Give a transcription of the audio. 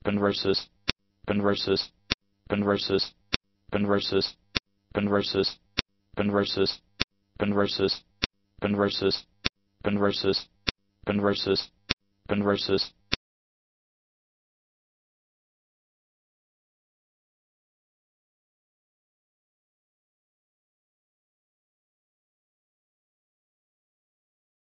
conversus, conversus, conversus, conversus, conversus, conversus, conversus, conversus, conversus, conversus, conversus,